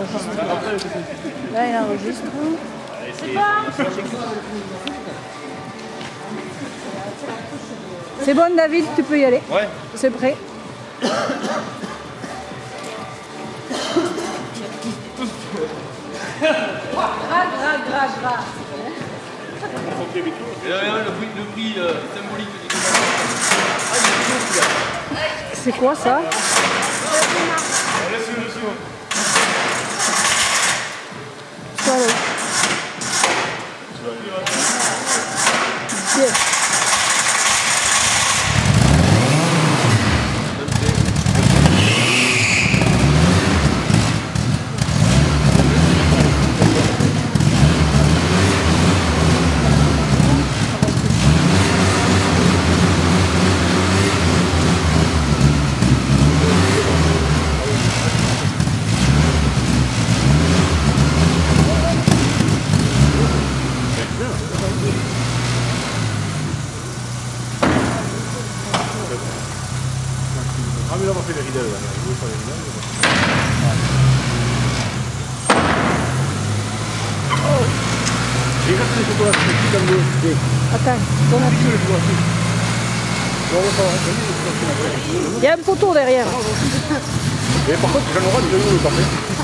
enregistre. Là, il enregistre. C'est bon, David, tu peux y aller. Ouais. C'est prêt. Gras. Et là, le prix symbolique du C'est quoi ça? Ça, là. Yes. Ah mais là on va faire les ridelles, on veut faire les ridelles. J'ai gratté les chocolats, c'est tout dans le... Attends, ton appui. Il y a un poteau derrière. Mais par contre, j'en aurai déjà eu le café.